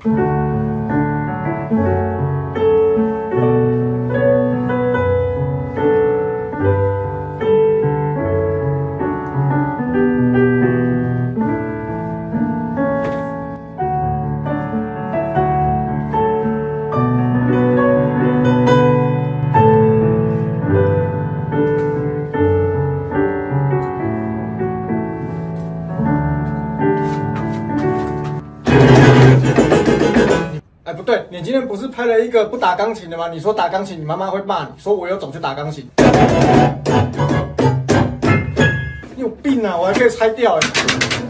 不对，你今天不是拍了一个不打钢琴的吗？你说打钢琴，你妈妈会骂你，说我有种去打钢琴。你有病啊！我还可以拆掉哎。